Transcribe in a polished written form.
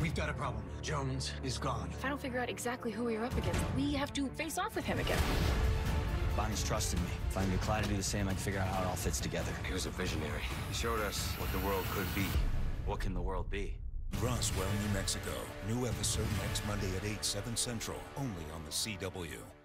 We've got a problem. Jones is gone. If I don't figure out exactly who we're up against, we have to face off with him again. Bonnie's trusted me. If I can get Clyde to do the same, I can figure out how it all fits together. He was a visionary. He showed us what the world could be. What can the world be? Roswell, New Mexico. New episode next Monday at 8, 7 Central. Only on the CW.